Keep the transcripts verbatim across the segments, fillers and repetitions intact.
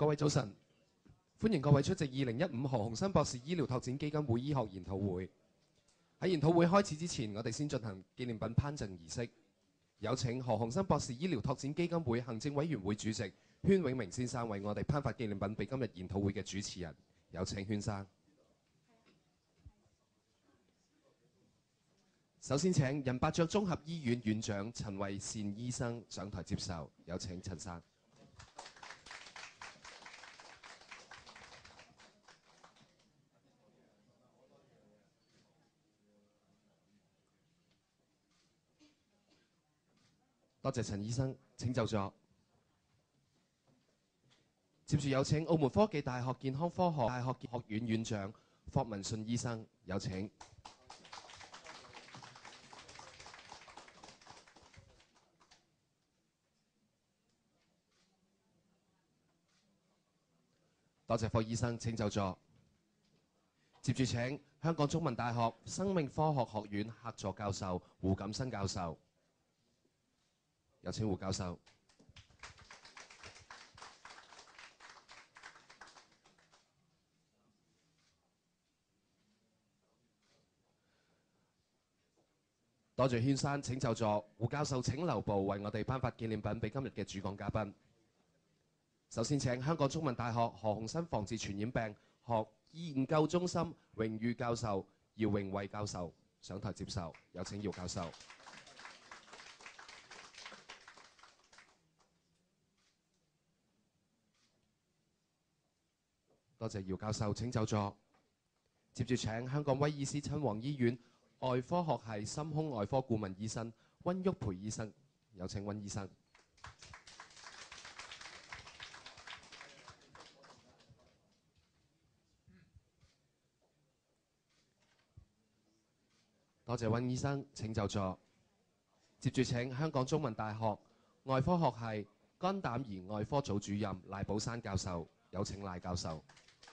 各位早晨，歡迎各位出席二零一五何鴻燊博士醫療拓展基金會醫學研討會。喺研討會開始之前，我哋先進行紀念品頒贈儀式。有請何鴻燊博士醫療拓展基金會行政委員會主席禤永明先生為我哋頒發紀念品俾今日研討會嘅主持人。有請禤生。首先請仁伯爵綜合醫院院長陳慧善醫生上台接受。有請陳生。多謝陳醫生，請就座。接住有請澳門科技大學健康科學大學學院院長霍文信醫生，有請。多謝霍醫生，請就座。接住請香港中文大學生命科學學院客座教授胡錦新教授。有請胡教授。多謝禤生，請就座。胡教授請留步，為我哋頒發紀念品俾今日嘅主講嘉賓。首先請香港中文大學何鴻燊防治傳染病學研究中心榮譽教授姚榮惠教授上台接受。有請姚教授。多謝姚教授，請就座。接住請香港威爾斯親王醫院外科學系心胸外科顧問醫生温旭培醫生，有請温醫生。多謝温醫生，請就座。接住請香港中文大學外科學系肝膽胰外科組主任賴寶珊教授，有請賴教授。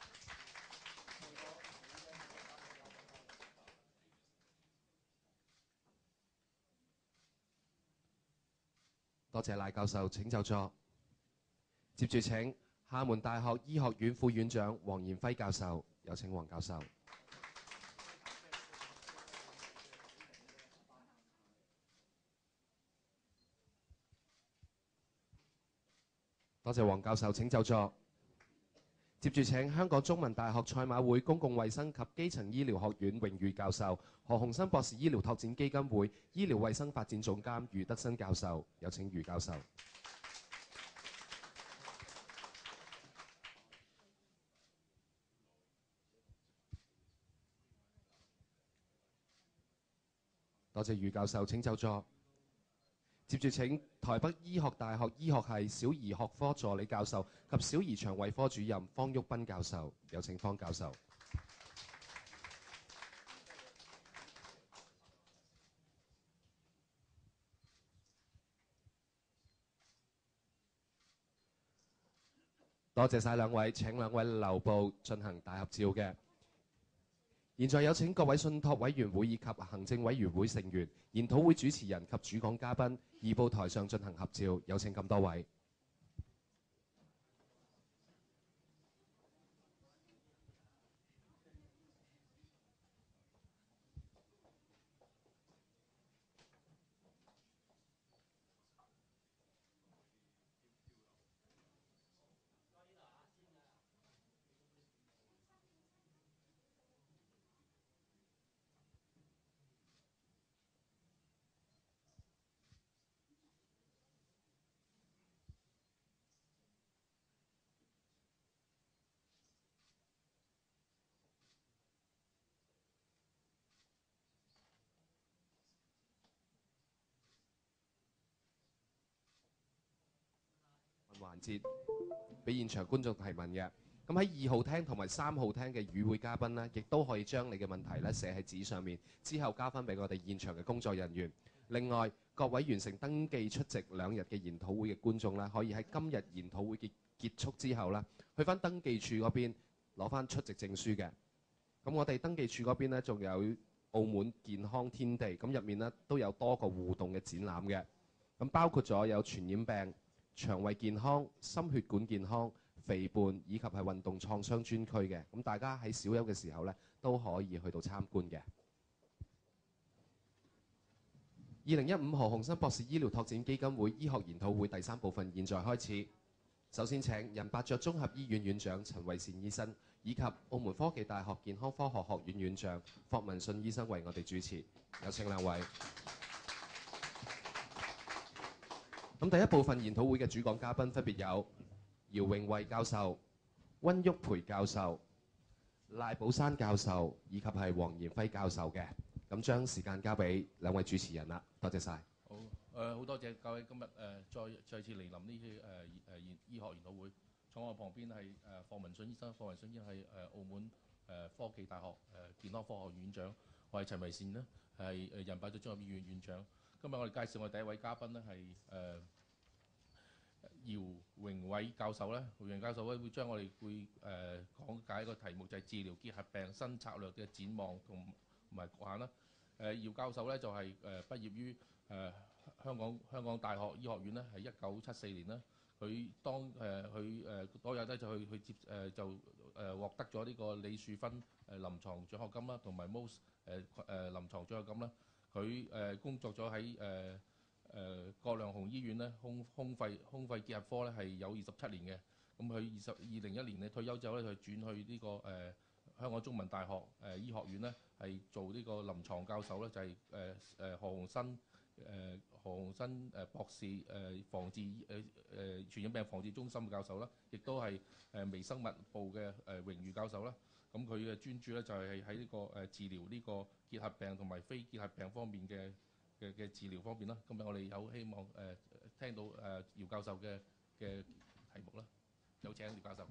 多謝賴教授，請就座。接住請廈門大學醫學院副院長黃延輝教授，有請黃教授。多謝黃教授，請就座。接住請香港中文大學賽馬會公共衛生及基層醫療學院榮譽教授何鴻燊博士醫療拓展基金會醫療衛生發展總監余德新教授，有請余教授。多謝余教授，請就座。接住請台北醫學大學醫學系小兒學科助理教授及小兒腸胃科主任方旭斌教授，有請方教授。多謝晒兩位，請兩位留步進行大合照嘅。現在有請各位信託委員會以及行政委員會成員、研討會主持人及主講嘉賓移步台上進行合照，有請咁多位。環節俾現場觀眾提問嘅，咁喺二號廳同埋三號廳嘅與會嘉賓呢，亦都可以將你嘅問題咧寫喺紙上面，之後交翻俾我哋現場嘅工作人員。另外，各位完成登記出席兩日嘅研討會嘅觀眾咧，可以喺今日研討會嘅結束之後咧，去翻登記處嗰邊攞翻出席證書嘅。咁我哋登記處嗰邊咧，仲有澳門健康天地，咁入面咧都有多個互動嘅展覽嘅，咁包括咗有傳染病、腸胃健康、心血管健康、 肥胖以及係運動創傷專區嘅。咁大家喺小休嘅時候咧，都可以去到參觀嘅。二零一五何鴻燊博士醫療拓展基金會醫學研討會第三部分現在開始。首先請仁伯爵綜合醫院院長陳慧善醫生以及澳門科技大學健康科學學院院長霍文信醫生為我哋主持。有請兩位。咁第一部分研討會嘅主講嘉賓分別有姚永惠教授、溫旭培教授、賴寶山教授以及係黃賢輝教授嘅。咁將時間交俾兩位主持人啦，多謝晒。 好，誒、呃、好多謝各位今日誒、呃、再再次嚟臨呢啲誒誒醫醫學研討會。坐我旁邊係誒霍文信醫生，霍文信醫生係誒澳門誒、呃、科技大學誒、呃、健康科學院長。我係陳慧善呢係誒仁伯爵綜合醫院院長。今日我哋介紹我哋第一位嘉賓呢係誒姚榮偉教授咧。姚榮教授咧會將我哋會誒、呃、講解一個題目，就係、是、治療結核病新策略嘅展望同同埋局限啦。誒姚教授咧就係、是、誒、呃、畢業於誒、呃、香港香港大學醫學院咧，係一九七四年啦。佢當誒佢誒嗰日咧就去去接誒、呃、就誒、呃、獲得咗呢個李樹芬誒臨床獎學金啦，同埋 Most 誒誒臨床獎學金啦。佢誒、呃、工作咗喺誒誒葛量洪醫院咧，胸胸肺胸肺結核科咧係有二十七年嘅。咁佢二十二零一年咧退休之後咧，就轉去呢、這個誒、呃、香港中文大學誒、呃、醫學院咧，係做呢個臨床教授咧，就係誒誒何鴻燊誒何鴻燊誒博士誒、呃、防治誒誒、呃、傳染病防治中心嘅教授啦，亦都係誒微生物部嘅誒、呃、榮譽教授啦。咁佢嘅專注咧就係喺呢個誒治療呢個結核病同埋非結核病方面嘅嘅嘅治療方面啦。今日我哋有希望誒、呃、聽到誒姚、呃、教授嘅嘅題目啦。有請姚教授。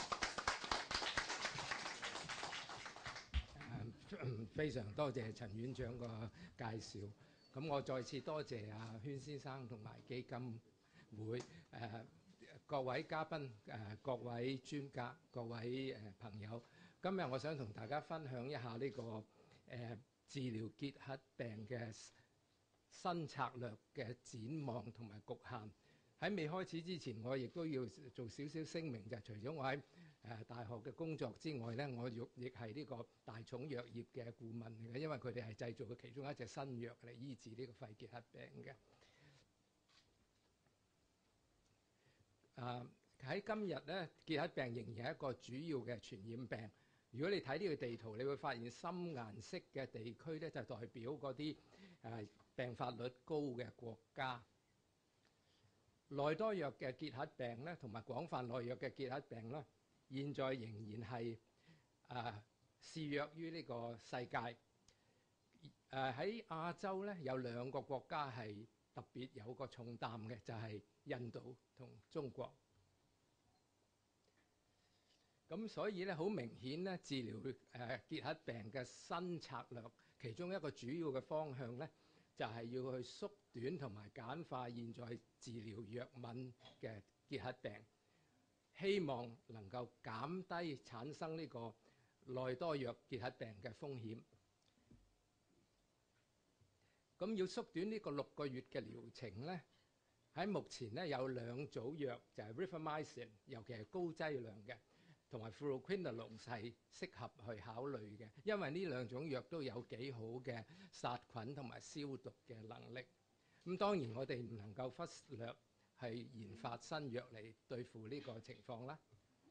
非常多謝陳院長個介紹。咁我再次多謝阿禤先生同埋基金會誒、呃、各位嘉賓誒、呃、各位專家各位誒、呃、朋友。今日我想同大家分享一下呢、這個誒、呃、治療結核病嘅新策略嘅展望同埋局限。喺未開始之前，我亦都要做少少聲明，就係、除咗我喺誒、呃、大學嘅工作之外咧，我亦亦係呢個大寵藥業嘅顧問嚟嘅，因為佢哋係製造嘅其中一隻新藥嚟醫治呢個肺結核病嘅。啊，喺今日咧，結核病仍然係一個主要嘅傳染病。如果你睇呢個地圖，你會發現深顏色嘅地區咧，就代表嗰啲誒病發率高嘅國家。內多藥嘅結核病咧，同埋廣泛內藥嘅結核病咧，現在仍然係誒肆虐於呢個世界。誒、呃、喺亞洲咧，有兩個國家係特別有個重擔嘅，就係、是、印度同中國。咁所以咧，好明顯咧，治療誒、呃、結核病嘅新策略，其中一個主要嘅方向咧，就係、是、要去縮短同埋簡化現在治療藥物嘅結核病，希望能夠減低產生呢個內多藥結核病嘅風險。咁要縮短呢個六個月嘅療程咧，喺目前咧有兩組藥，就係 Rifamycin， 尤其係高劑量嘅，同埋 Fluoroquinolone 係適合去考慮嘅，因為呢兩種藥都有幾好嘅殺菌同埋消毒嘅能力。咁當然我哋唔能夠忽略係研發新藥嚟對付呢個情況啦。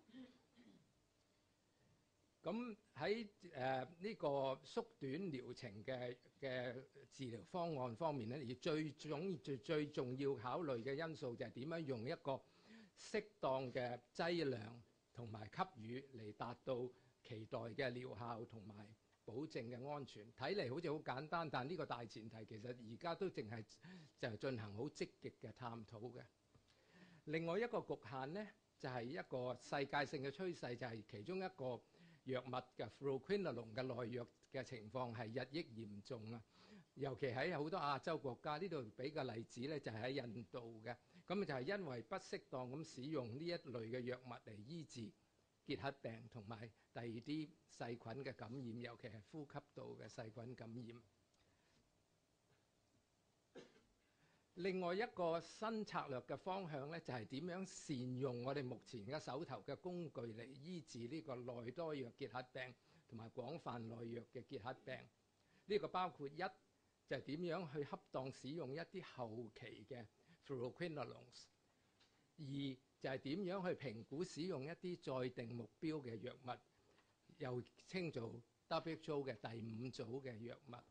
咁喺誒呢個縮短療程嘅嘅治療方案方面咧，而最重最最重要考慮嘅因素就係點樣用一個適當嘅劑量同埋給予嚟達到期待嘅療效同埋保證嘅安全。睇嚟好似好簡單，但呢個大前提其實而家都淨係就係進行好積極嘅探討嘅。另外一個局限呢，就係一個世界性嘅趨勢，就係其中一個藥物嘅 Fluoroquinolone 嘅內藥嘅情況係日益嚴重啊！尤其喺好多亞洲國家，呢度俾個例子咧，就係喺印度嘅。咁就係因為不適當咁使用呢一類嘅藥物嚟醫治結核病同埋第二啲細菌嘅感染，尤其係呼吸道嘅細菌感染。 另外一個新策略嘅方向咧，就係點樣善用我哋目前嘅手頭嘅工具嚟醫治呢個內多藥結核病同埋廣泛內藥嘅結核病。呢個包括一就係點樣去恰當使用一啲後期嘅 fluoroquinolones， 二就係點樣去評估使用一啲再定目標嘅藥物，又稱做 W H O 嘅第五組嘅藥物。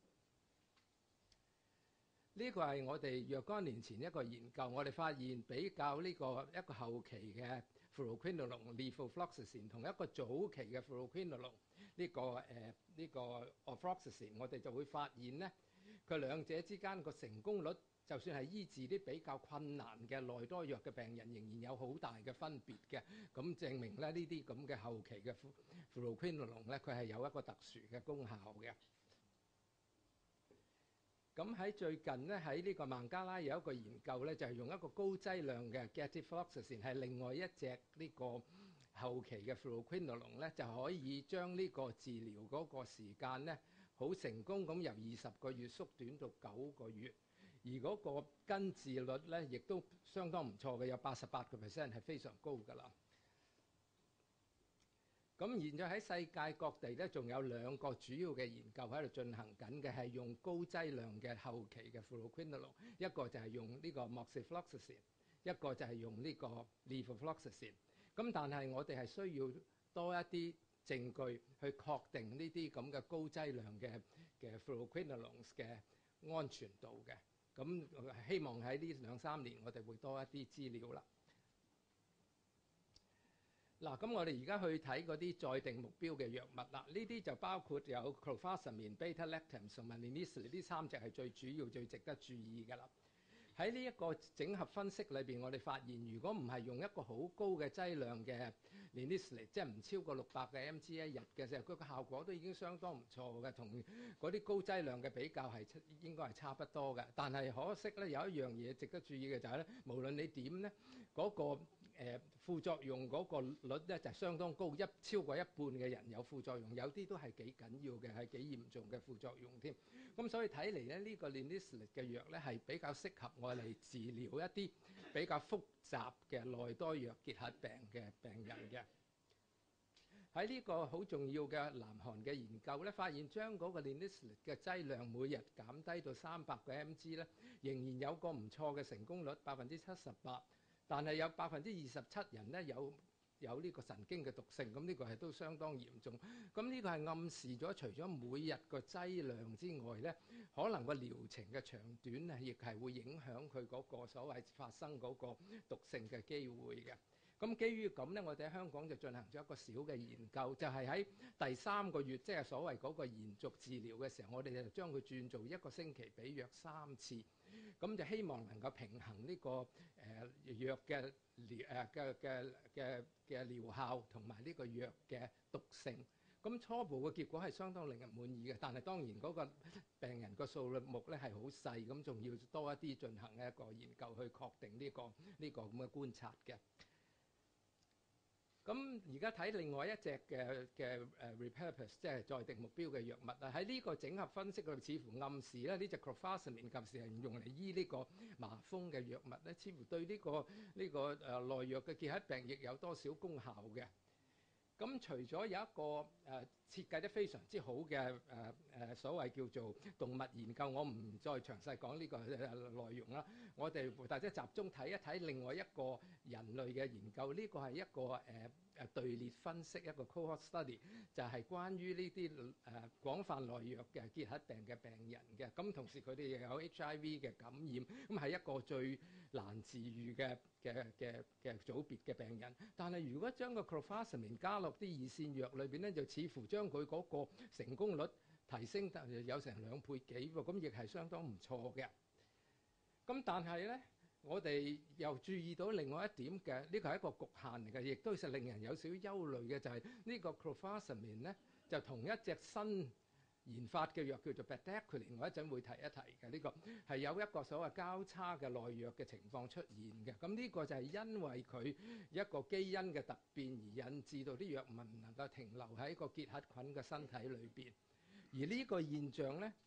呢個係我哋若干年前一個研究，我哋發現比較呢個一個後期嘅 fluoroquinolone levofloxacin 同一個早期嘅 fluoroquinolone 呢個誒呢、呢個 ofloxacin， 我哋就會發現咧，佢兩者之間個成功率，就算係醫治啲比較困難嘅內多藥嘅病人，仍然有好大嘅分別嘅。咁證明咧，呢啲咁嘅後期嘅 fluoroquinolone 咧，佢係有一個特殊嘅功效嘅。咁喺最近咧，喺呢個孟加拉有一個研究咧，就係用一個高劑量嘅 gefloxacin 係另外一隻呢個後期嘅 fluoroquinolone 咧，就可以將呢個治療嗰個時間咧，好成功咁由二十個月縮短到九個月，而嗰個根治率咧，亦都相當唔錯嘅，有八十八個 percent 係非常高㗎啦。咁現在喺世界各地咧，仲有兩個主要嘅研究喺度進行緊嘅，係用高劑量嘅後期嘅 fluoroquinolone， 一個就係用呢個 moxifloxacin， 一個就係用呢個 levofloxacin。咁但係我哋係需要多一啲證據去確定呢啲咁嘅高劑量嘅嘅 fluoroquinolones 嘅安全度嘅。咁希望喺呢兩三年我哋會多一啲資料啦。嗱，咁我哋而家去睇嗰啲再定目標嘅藥物啦，呢啲就包括有 clofazimine、beta-lactam 同埋 linezolid， 呢三隻係最主要、最值得注意㗎啦。喺呢一個整合分析裏邊，我哋發現，如果唔係用一個好高嘅劑量嘅 linezolid， 即係唔超過六百嘅 mg 一日嘅時候，佢個效果都已經相當唔錯嘅，同嗰啲高劑量嘅比較係應該係差不多嘅。但係可惜咧，有一樣嘢值得注意嘅就係咧，無論你點咧，嗰個誒副作用嗰個率咧就係相當高，一超過一半嘅人有副作用，有啲都係幾緊要嘅，係幾嚴重嘅副作用添。咁所以睇嚟咧，呢個 linezolid 嘅藥咧係比較適合我嚟治療一啲比較複雜嘅內多藥結核病嘅病人嘅。喺呢個好重要嘅南韓嘅研究咧，發現將嗰個 linezolid 嘅劑量每日減低到三百個 mg 咧，仍然有個唔錯嘅成功率，百分之七十八。但係有百分之二十七人咧有有呢個神經嘅毒性，咁呢個係都相當嚴重。咁呢個係暗示咗，除咗每日個劑量之外咧，可能個療程嘅長短啊，亦係會影響佢嗰個所謂發生嗰個毒性嘅機會嘅。咁基於咁咧，我哋喺香港就進行咗一個小嘅研究，就係喺第三個月，即係所謂嗰個延續治療嘅時候，我哋就將佢轉做一個星期俾藥三次，咁就希望能夠平衡呢個誒藥嘅療誒嘅嘅嘅嘅療效同埋呢個藥嘅毒性。咁初步嘅結果係相當令人滿意嘅，但係當然嗰個病人個數目咧係好細，咁仲要多一啲進行一個研究去確定呢個呢個咁嘅觀察嘅。咁而家睇另外一隻嘅嘅誒 repurpose， 即係再定目標嘅藥物啊，喺呢個整合分析裏，似乎暗示咧呢隻 clofazimine 及時係用嚟醫呢個麻風嘅藥物咧，似乎對呢個呢個誒內藥嘅結核病亦有多少功效嘅。咁除咗有一個誒、呃、設計得非常之好嘅誒誒所謂叫做動物研究，我唔再詳細講呢個內容啦。我哋大家集中睇一睇另外一個人類嘅研究，呢、這個係一個誒誒、呃、隊列分析，一個 cohort study，就係關於呢啲誒廣泛內藥嘅結核病嘅病人嘅。咁同時佢哋又有 H I V 嘅感染，咁係一個最難治癒嘅嘅嘅嘅組別嘅病人。但係如果將個 clofazimine 加落啲二線藥裏邊咧，就似乎將佢嗰個成功率提升得有成兩倍幾喎，咁亦係相當唔錯嘅。咁但係咧，我哋又注意到另外一點嘅，呢個係一個局限嚟嘅，亦都係令人有少少憂慮嘅，就係呢個 clofazimine 咧，就同一隻新研發嘅藥叫做 bedaquiline， 我一陣會提一提嘅。呢個係有一個所謂交叉嘅內藥嘅情況出現嘅。咁呢個就係因為佢一個基因嘅突變而引致到啲藥物唔能夠停留喺個結核菌嘅身體裏邊。而呢個現象咧，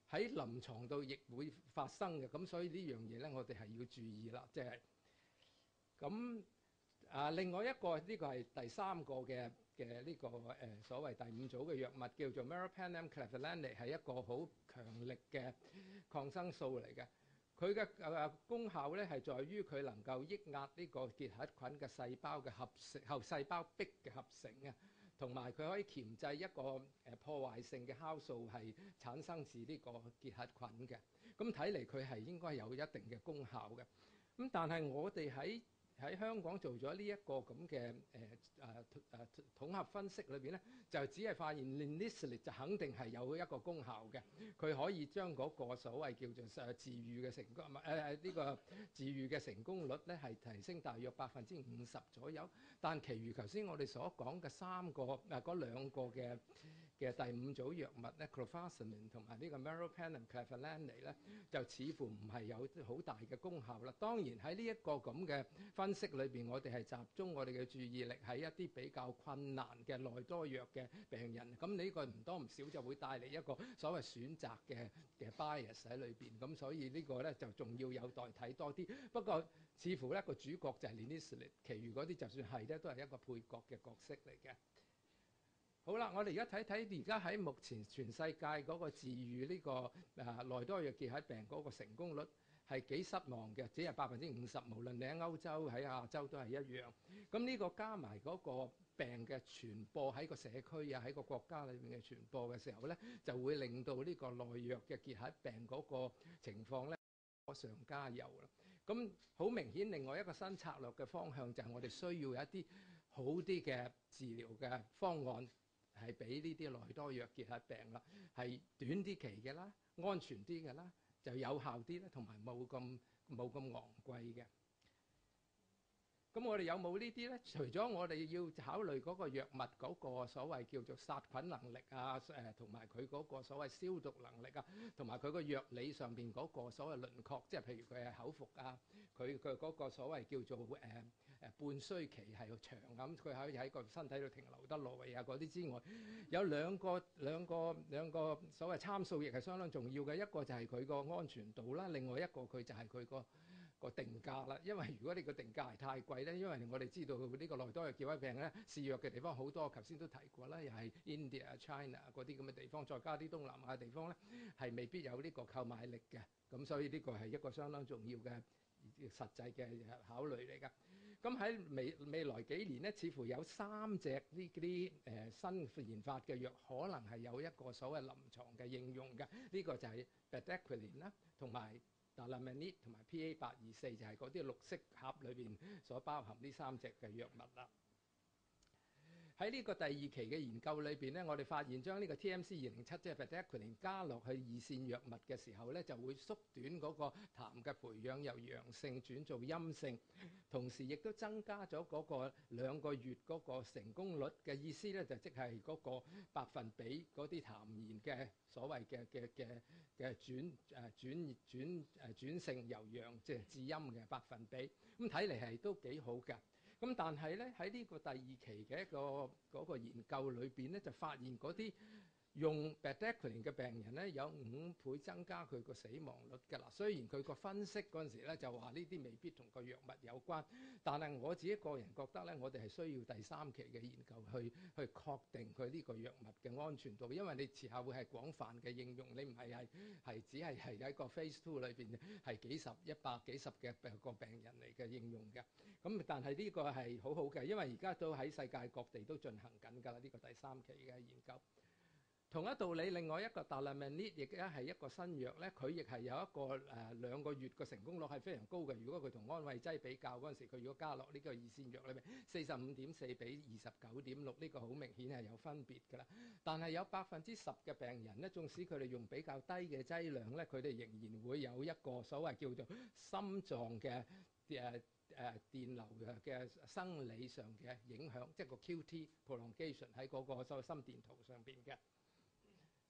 喺臨床度亦會發生嘅。咁所以呢樣嘢咧，我哋係要注意啦，即係咁啊。另外一個呢、呢個係第三個嘅嘅呢個誒、呃、所謂第五組嘅藥物叫做 meropenem clevelanate， 係一個好強力嘅抗生素嚟嘅。佢嘅誒功效咧係在於佢能夠抑壓呢個結核菌嘅細胞嘅合成後細胞壁嘅合成啊，同埋佢可以鉗制一個誒破壞性嘅酵素係產生自呢個結核菌嘅。咁睇嚟佢係應該有一定嘅功效嘅。咁但係我哋喺喺香港做咗呢一個咁嘅誒誒誒統合分析裏邊咧，就只係發現 linezolid 就肯定係有一個功效嘅，佢可以將嗰個所謂叫做誒治癒嘅成功唔係誒誒呢個治癒嘅成功率咧係提升大約百分之五十左右。但其餘頭先我哋所講嘅三個誒嗰兩個嘅嘅第五組藥物咧 clofazimine 同埋呢個 meropenem clevelanate 咧，就似乎唔係有好大嘅功效啦。當然喺呢一個咁嘅分析裏邊，我哋係集中我哋嘅注意力喺一啲比較困難嘅內多藥嘅病人。咁呢個唔多唔少就會帶嚟一個所謂選擇嘅嘅 bias 喺裏邊。咁所以呢個咧就仲要有待睇多啲。不過似乎咧個主角就係 linezolid， 其餘嗰啲就算係咧都係一個配角嘅角色嚟嘅。好啦，我哋而家睇睇而家喺目前全世界嗰個治癒呢個誒內多藥結核病嗰個成功率係幾失望嘅，只係百分之五十。無論你喺歐洲喺亞洲都係一樣。咁呢個加埋嗰個病嘅傳播喺個社區啊，喺個國家裏面嘅傳播嘅時候咧，就會令到呢個內藥嘅結核病嗰個情況咧火上加油啦。咁好明顯，另外一個新策略嘅方向就係我哋需要有一啲好啲嘅治療嘅方案。係俾呢啲內多藥結核病啦，係短啲期嘅啦，安全啲嘅啦，就有效啲啦，同埋冇咁冇咁昂貴嘅。咁我哋有冇呢啲咧？除咗我哋要考慮嗰個藥物嗰個所謂叫做殺菌能力啊，誒同埋佢嗰個所謂消毒能力啊，同埋佢個藥理上邊嗰個所謂輪廓，即係譬如佢係口服啊，佢佢嗰個所謂叫做誒誒、呃、半衰期係長咁，佢可以喺個身體度停留得耐啊嗰啲之外，有兩個兩個兩個所謂參數亦係相當重要嘅，一個就係佢個安全度啦，另外一個佢就係佢個個定價啦。因為如果你個定價係太貴咧，因為我哋知道呢個內多藥結核病咧試藥嘅地方好多，頭先都提過啦，又係 India、China 嗰啲咁嘅地方，再加啲東南亞地方咧，係未必有呢個購買力嘅。咁所以呢個係一個相當重要嘅實際嘅考慮嚟㗎。咁喺未未來幾年咧，似乎有三隻呢啲誒新研發嘅藥，可能係有一個所謂臨床嘅應用嘅。呢個就係 bedaquiline 啦，同埋Dalamanid 同埋 P A 八二四，就係嗰啲綠色盒裏邊所包含呢三隻嘅藥物啦。喺呢個第二期嘅研究裏邊咧，我哋發現將呢個 T M C 二零七即係 bedaquiline 加落去二線藥物嘅時候咧，就會縮短嗰個痰嘅培養由陽性轉做陰性，同時亦都增加咗嗰個兩個月嗰個成功率嘅意思咧，就即係嗰個百分比嗰啲痰鹽嘅所謂嘅嘅嘅嘅轉誒轉轉誒轉性由陽即係至陰嘅百分比，咁睇嚟係都幾好㗎。咁但係咧喺呢個第二期嘅一個嗰個研究裏邊咧，就發現嗰啲用 bedaquiline 嘅病人咧有五倍增加佢個死亡率㗎啦。雖然佢個分析嗰陣時咧就話呢啲未必同個藥物有關，但係我自己個人覺得咧，我哋係需要第三期嘅研究去去確定佢呢個藥物嘅安全度，因為你遲下會係廣泛嘅應用，你唔係係係只係係喺個 phase two 裏邊係幾十一百幾十嘅個病人嚟嘅應用嘅。咁但係呢個係好好嘅，因為而家都喺世界各地都進行緊㗎啦，呢個第三期嘅研究。同一道理，另外一個 Dalamanid 亦咧係一個新藥咧，佢亦係有一個誒兩個月嘅成功率係非常高嘅。如果佢同安慰劑比較嗰陣時，佢如果加落呢個二線藥裏面，四十五點四比二十九點六，呢個好明顯係有分別㗎啦。但係有百分之十嘅病人咧，縱使佢哋用比較低嘅劑量咧，佢哋仍然會有一個所謂叫做心臟嘅誒誒電流嘅生理上嘅影響，即係個 Q T prolongation 喺嗰個所謂心電圖上邊嘅。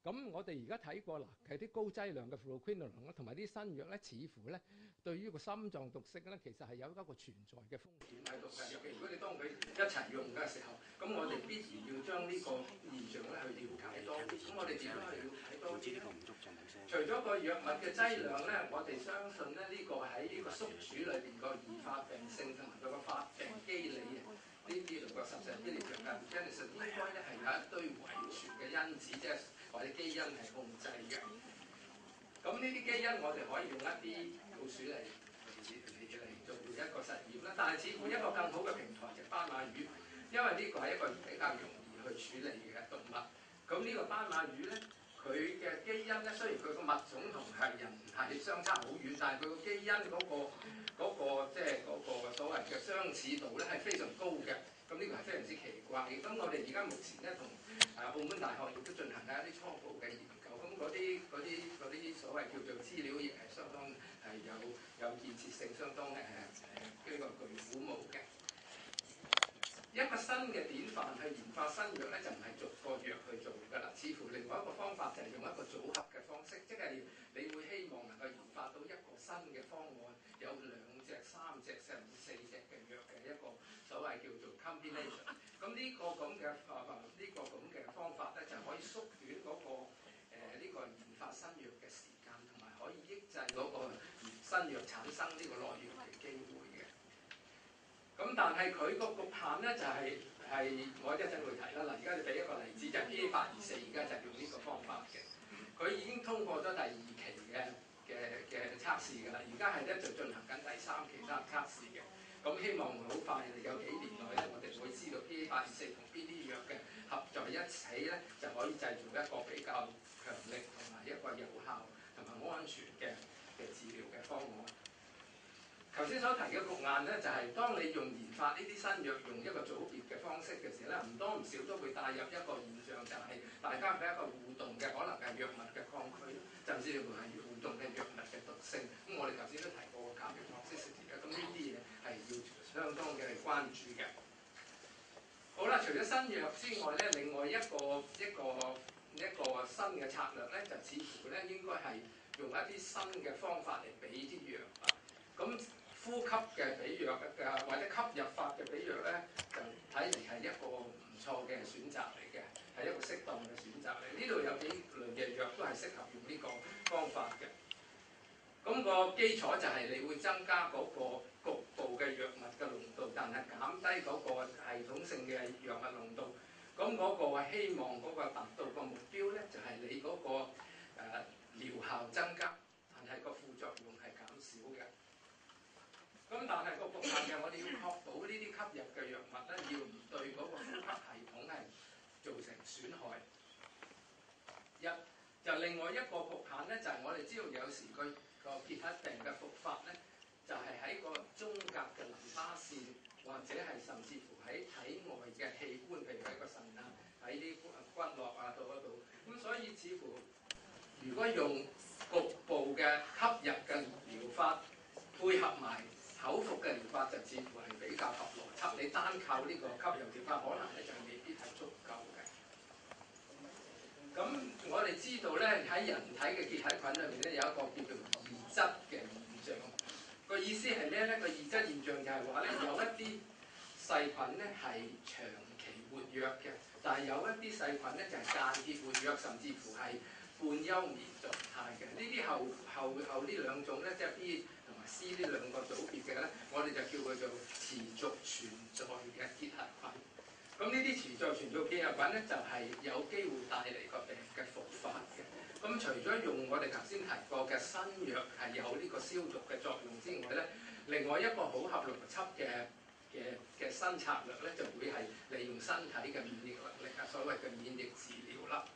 咁我哋而家睇過啦，其實啲高劑量嘅 fluoroquinolone 咧，同埋啲新藥咧，似乎咧對於個心臟毒性咧，其實係有一個存在嘅風險喺度嘅。尤其如果你當佢一齊用嘅時候，咁我哋必然要將呢個現象咧去了解多啲。咁我哋點樣去了解多啲咧？除咗個藥物嘅劑量咧，我哋相信咧呢、這個喺呢個宿主裏邊個易發病性同埋佢個發病機理啊，呢啲六個十四呢啲藥嘅 genesis 應該咧係有一堆遺傳嘅因子，即係或者基因係控制嘅。咁呢啲基因我哋可以用一啲老鼠嚟嚟嚟做一個實驗啦。但係似乎一個更好嘅平台就係斑馬魚，因為呢個係一個比較容易去處理嘅動物。咁呢個斑馬魚咧，佢嘅基因咧，雖然佢個物種同係人係相差好遠，但係佢個基因嗰、嗰個嗰、嗰個即係嗰個所謂嘅相似度咧係非常高嘅。咁呢個係非常之奇怪嘅。咁我哋而家目前咧同啊澳門大學亦都進行緊一啲初步嘅研究。咁嗰啲嗰啲嗰啲所謂叫做資料亦係相當係有有建設性，相當誒誒呢個具鼓舞嘅。一個新嘅典範去研發新藥咧，就唔係逐個藥去做㗎啦。似乎另外一個方法就係用一個組合嘅方式，即係你會希望能夠研發到一個新嘅方案，有兩隻、三隻甚至四隻嘅藥嘅一個所謂叫做 combination。咁呢個咁嘅啊呢個咁嘅方法咧，就可以縮短嗰個誒呢個研發新藥嘅時間，同埋可以抑制嗰個新藥產生呢個耐藥嘅機會嘅。咁但係佢個局限咧就係、是、係我一陣會提啦。嗱，而家就俾一個例子，就係 P A 八二四，而家就係用呢個方法嘅。佢已經通過咗第二期嘅嘅嘅測試㗎啦。而家係咧就進行緊第三期測測試嘅。咁希望好快有幾年內咧，我哋會知道 P A 八二四同邊啲藥嘅合在一起咧，就可以製造一個比較強力同埋一個有效同埋安全嘅嘅治療嘅方案。頭先所提嘅局限咧，就係、是、當你用研發呢啲新藥，用一個組別嘅方式嘅時候咧，唔多唔少都會帶入一個現象，就係、是、大家嘅一個互動嘅，可能係藥物嘅抗拒，甚至乎係互動嘅藥物嘅毒性。咁我哋頭先都提過個甲型抗生素嘅，咁呢啲嘢係要相當嘅關注嘅。好啦，除咗新藥之外咧，另外一個一個一個新嘅策略咧，就似乎咧應該係用一啲新嘅方法嚟俾啲藥啊。咁呼吸嘅比藥嘅或者吸入法嘅比藥咧，就睇嚟係一個唔錯嘅選擇嚟嘅，係一個適當嘅選擇嚟。呢度有幾類嘅藥都係適合用呢個方法嘅。咁、個基礎就係你會增加嗰個局部嘅藥物嘅濃度，但係減低嗰個系統性嘅藥物濃度。咁嗰個希望嗰個達到個目標咧，就係、是、你嗰、個誒、呃、療效增加，但係個副作用係減少嘅。咁但係個局限嘅，我哋要確保呢啲吸入嘅藥物咧，要唔對嗰個呼吸系統係造成損害。一就另外一個局限咧，就係、是、我哋知道有時佢個結核病嘅復發咧，就係、是、喺個中隔嘅淋巴腺，或者係甚至乎喺體外嘅器官，譬如喺個腎啊，喺啲骨骨骼啊度嗰度。咁所以似乎如果用局部嘅吸入嘅療法配合埋口服嘅療法，就似乎係比較合邏輯。你單靠呢個吸入療法，可能咧就未必係足夠嘅。咁我哋知道咧，喺人體嘅結核菌裏面咧，有一個叫做異質嘅現象。個意思係咩咧？個異質現象就係話咧，有一啲細菌咧係長期活躍嘅，但係有一啲細菌咧就係間歇活躍，甚至乎係半休眠狀態嘅。呢啲後後後呢兩種咧，即係 B 同埋 C 呢兩個組別嘅咧，我哋就叫佢做持續存在嘅結核菌。咁呢啲持續存在結核菌咧，就係、是、有機會帶嚟個病嘅復發嘅。咁除咗用我哋頭先提過嘅新藥係有呢個消毒嘅作用之外咧，另外一個好合邏輯嘅嘅嘅新策略咧，就會係利用身體嘅免疫能力啊，所謂嘅免疫治療啦。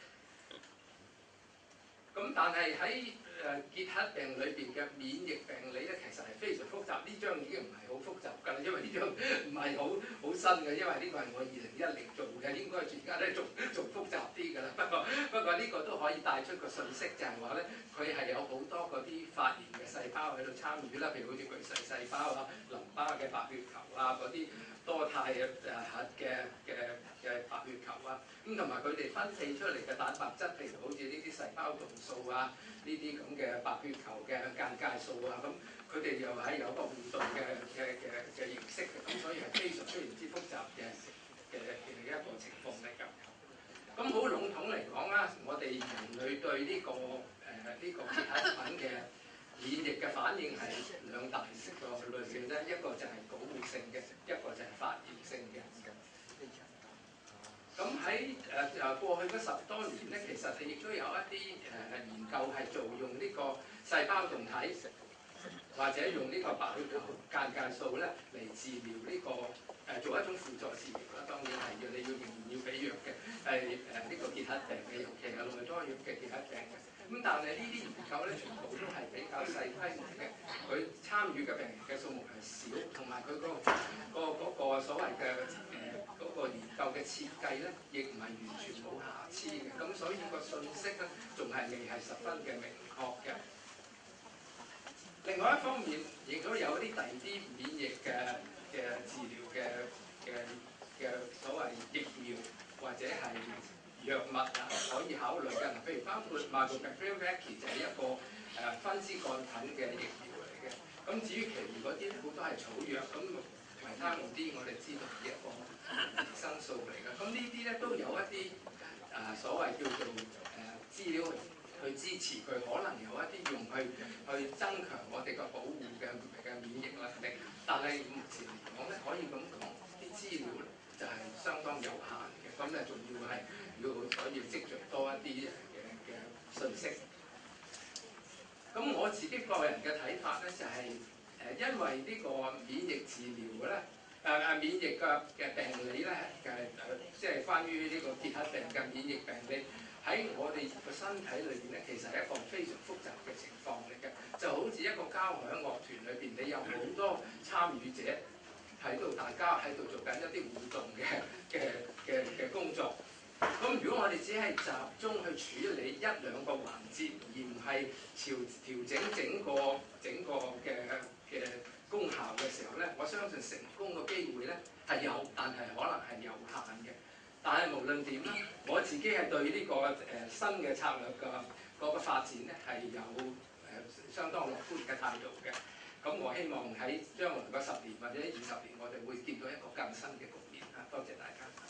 咁但係喺誒結核病裏邊嘅免疫病理咧，其實係非常複雜。呢張已經唔係好複雜㗎啦，因為呢張唔係好好新嘅，因為呢個係我二零一零做嘅，應該而家咧仲仲複雜啲㗎啦。不過不過呢個都可以帶出個信息，就係話咧，佢係有好多嗰啲發炎嘅細胞喺度參與啦，譬如好似巨噬細胞啊、淋巴嘅白血球啊嗰啲多肽誒核嘅嘅嘅白血球啊。 咁同埋佢哋分泌出嚟嘅蛋白質，譬如好似呢啲細胞動素啊，呢啲咁嘅白血球嘅間介素啊，咁佢哋又係有個互動嘅嘅嘅嘅形式嘅，咁所以係非常非常之複雜嘅嘅嘅一個情況嚟㗎。咁好籠統嚟講啦，我哋人類對呢、這個誒呢、呃這個結核菌嘅免疫嘅反應係兩大個類型啫，一個就係保護性嘅，一個就係發炎性嘅。咁喺誒誒過去嗰十多年咧，其實亦都有一啲誒、呃、研究係做用呢個細胞動體，或者用呢個白血球間介素咧嚟治療呢、這個誒、呃、做一種輔助治療啦。當然係要你要仍然要俾藥嘅，係誒呢個結核病嘅，尤其係內多藥嘅結核病嘅。咁但係呢啲研究咧，全部都係比較細規模嘅，佢參與嘅病人嘅數目係少，同埋佢個個嗰個所謂嘅誒嗰個研究嘅設計咧，亦唔係完全冇瑕疵嘅。咁所以個信息咧，仲係未係十分嘅明確嘅。另外一方面，亦都有啲第二啲免疫嘅嘅治療嘅嘅嘅所謂疫苗或者係藥物啊，可以考慮嘅。嗱，譬如包括 Mycobacterium 就係一個誒分支桿菌嘅疫苗嚟嘅。咁至於其餘嗰啲好多係草藥，咁維他命 D 我哋知道係一個維生素嚟嘅。咁呢啲咧都有一啲誒、呃、所謂叫做誒、呃、資料去支持佢，可能有一啲用去去增強我哋個保護嘅嘅免疫能力。但係目前嚟講咧，可以咁講，啲資料咧就係相當有限嘅。咁咧仲要係要所以積聚多一啲嘅嘅信息。咁我自己個人嘅睇法咧，就係、是、誒，因為呢個免疫治療咧，誒誒免疫嘅嘅病理咧，誒誒，即係關於呢個結核病嘅免疫病理喺我哋個身體裏邊咧，其實係一個非常複雜嘅情況嚟嘅。就好似一個交響樂團裏邊，你有好多參與者喺度，大家喺度做緊一啲互動嘅嘅嘅嘅工作。咁如果我哋只係集中去處理一兩個環節，而唔係調調整整個整個嘅嘅功效嘅時候咧，我相信成功嘅機會咧係有，但係可能係有限嘅。但係無論點咧，我自己係對呢、這個誒、呃、新嘅策略嘅嗰個發展咧係有誒、呃、相當樂觀嘅態度嘅。咁我希望喺將來嗰十年或者二十年，我哋會見到一個更新嘅局面啊！多謝大家。